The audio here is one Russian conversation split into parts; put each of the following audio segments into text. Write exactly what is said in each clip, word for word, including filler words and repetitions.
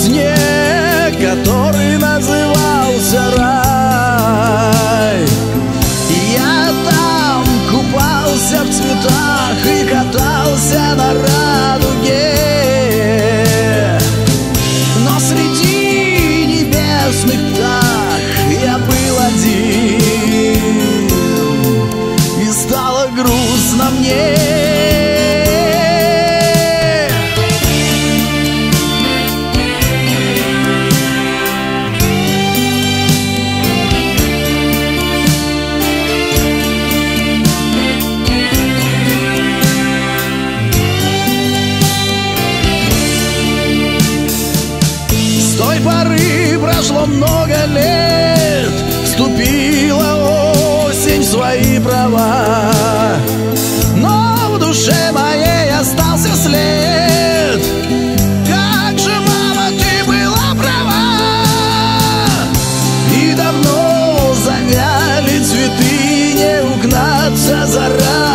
сне, который назывался рай. Я там купался в цветах и катался на радуге, но среди небесных птах я был один, и стало грустно мне. С той поры прошло много лет, вступила осень в свои права, но в душе моей остался след. Как же, мама, ты была права, и давно завяли цветы, не угнаться за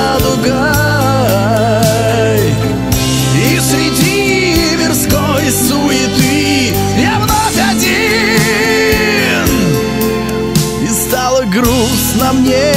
радугой. И среди мирской суеты я вновь один, и стало грустно мне.